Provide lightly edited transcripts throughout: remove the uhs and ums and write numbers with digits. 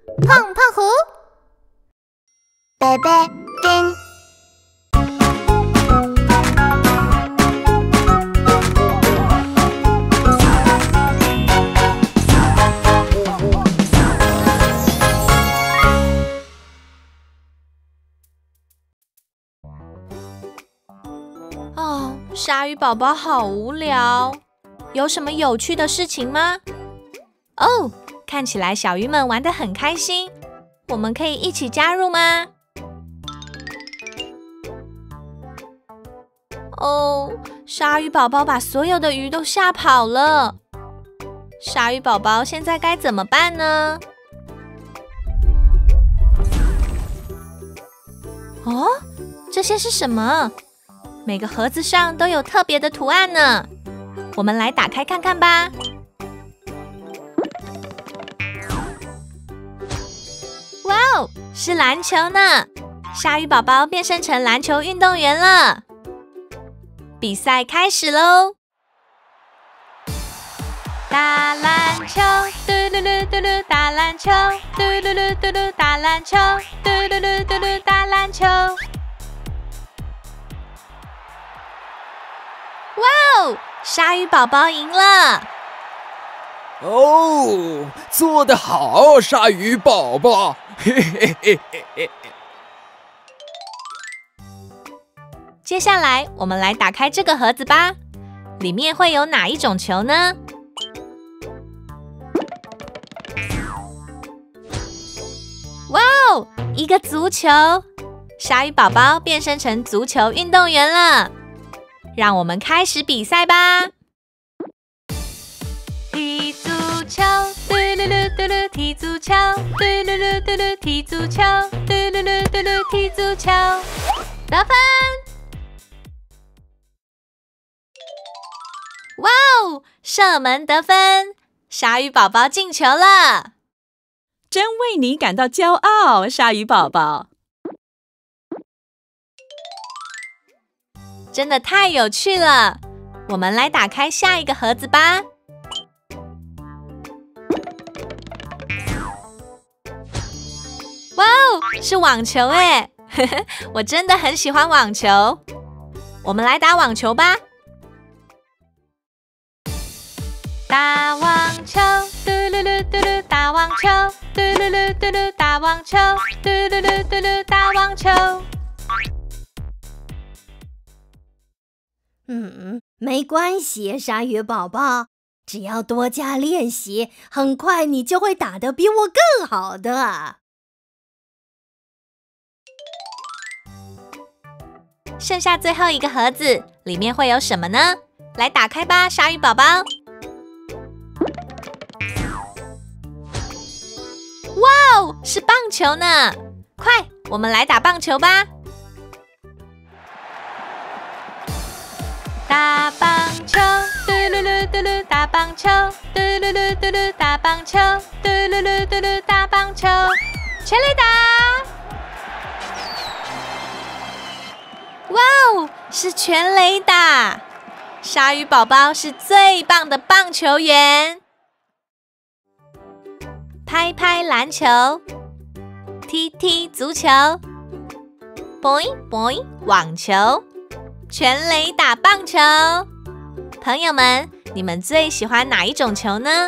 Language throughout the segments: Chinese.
胖胖虎，贝贝丁。 哦，鲨鱼宝宝好无聊，有什么有趣的事情吗？哦，看起来小鱼们玩得很开心，我们可以一起加入吗？哦，鲨鱼宝宝把所有的鱼都吓跑了，鲨鱼宝宝现在该怎么办呢？哦，这些是什么？每个盒子上都有特别的图案呢，我们来打开看看吧。哇哦，是篮球呢！鲨鱼宝宝变身成篮球运动员了。比赛开始喽！打篮球，嘟噜噜嘟噜，打篮球，嘟噜噜嘟噜，打篮球，嘟噜噜嘟噜，打篮球。哇哦，鲨鱼宝宝赢了！ 哦，做得好，鲨鱼宝宝！嘿嘿嘿嘿嘿。 接下来，我们来打开这个盒子吧，里面会有哪一种球呢？哇哦，一个足球！鲨鱼宝宝变身成足球运动员了。让我们开始比赛吧！踢足球，嘟噜噜嘟噜，踢足球，嘟噜噜嘟噜，踢足球，嘟噜噜嘟噜，踢足球，得分！哇哦，射门得分，鲨鱼宝宝进球了！ 真为你感到骄傲，鲨鱼宝宝！ 真的太有趣了！我们来打开下一个盒子吧。哇哦，是网球耶！我真的很喜欢网球。我们来打网球吧。打网球，嘟噜噜嘟噜，打网球，嘟噜噜嘟噜，打网球，嘟噜噜嘟噜，打网球。 没关系，鲨鱼宝宝，只要多加练习，很快你就会打得比我更好的。 剩下最后一个盒子，里面会有什么呢？来打开吧，鲨鱼宝宝。哇哦，是棒球呢！快，我们来打棒球吧。打棒球，嘟噜噜嘟噜，打棒球，嘟噜噜嘟噜，打棒球，嘟噜噜嘟噜，打棒球，全垒打！哇哦，是全垒打！鲨鱼宝宝是最棒的棒球员。拍拍篮球，踢踢足球 ，boing boing 网球。全垒打棒球，朋友们，你们最喜欢哪一种球呢？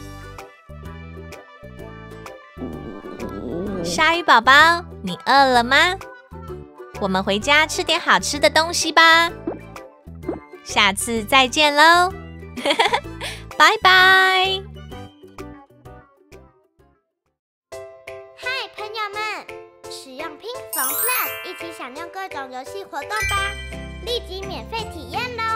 鲨鱼宝宝，你饿了吗？我们回家吃点好吃的东西吧。下次再见喽，拜拜。 嗨，朋友们，使用 Pink Phone Plus 一起享用各种游戏活动吧！立即免费体验喽！